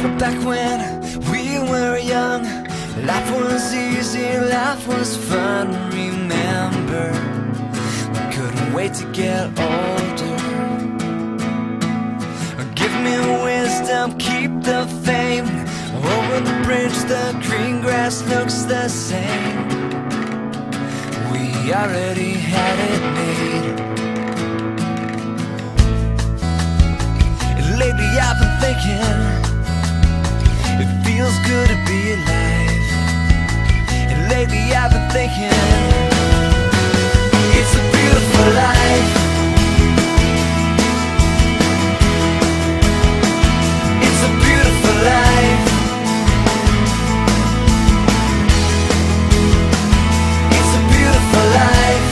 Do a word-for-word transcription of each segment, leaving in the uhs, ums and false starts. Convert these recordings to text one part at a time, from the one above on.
But back when we were young, life was easy, life was fun. Remember, we couldn't wait to get older. Give me wisdom, keep the fame. Over the bridge, the green grass looks the same. We already had it made. And lately I've been thinking, it feels good to be alive. And lately I've been thinking, it's a beautiful life. It's a beautiful life. It's a beautiful life.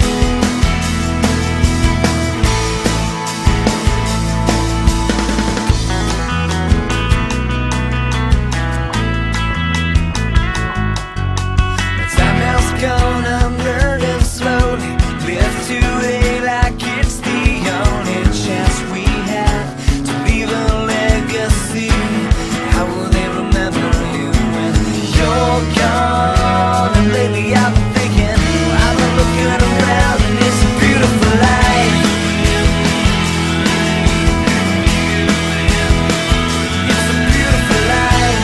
Time has gone, I'm learning slowly. Live today like it's the only chance we have to leave a legacy. How will they remember you when you're gone? And lately I've been thinking, I've been looking around, and it's a beautiful life. It's a beautiful life.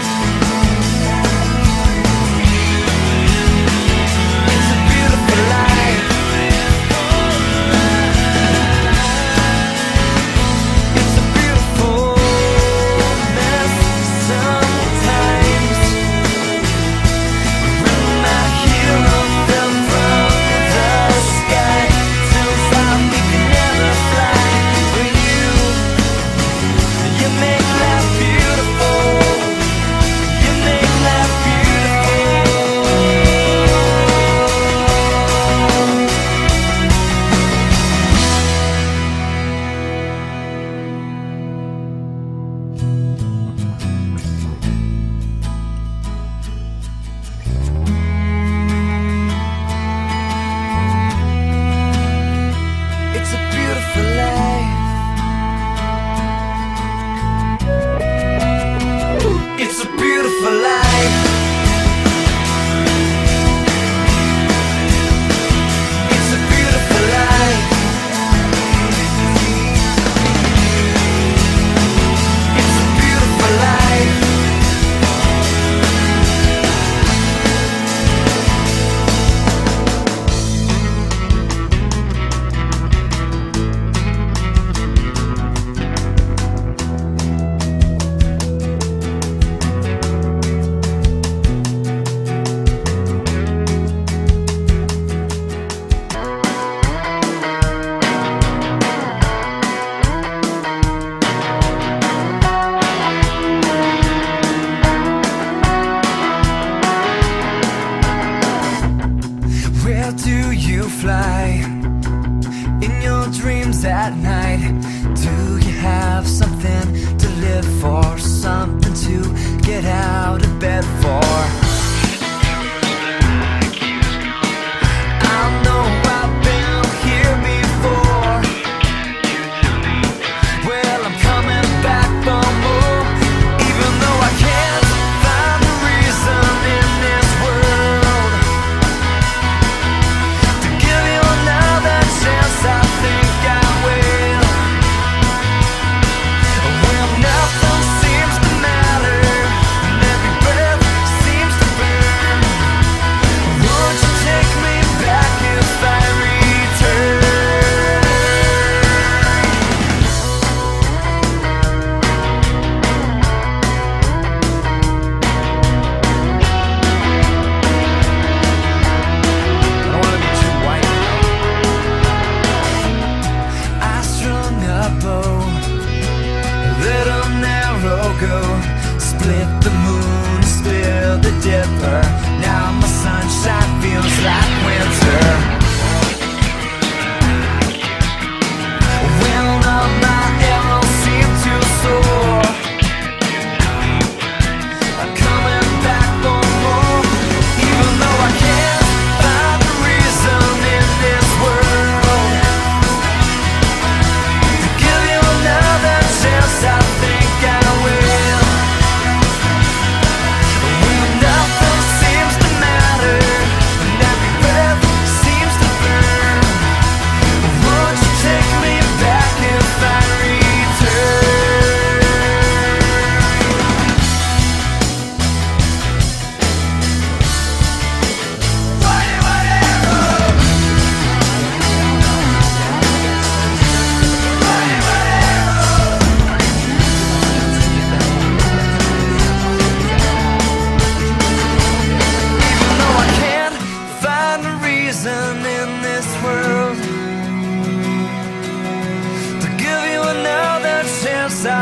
It's a beautiful life. It's a beautiful mess sometimes. When my hero fell from the sky, tells out we can never fly. But you, you make life beautiful. You make life beautiful. It's a beautiful life. It's a beautiful life. It's a beautiful life. It's a beautiful life. Where do you fly in your dreams at night? Do you have something to live for? Something to get out of bed for? I know I've been here before. Well, I'm coming back for more. Even though I can't find a reason in this world to give you another chance, I think I will. When nothing seems to matter and every breath seems to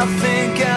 think I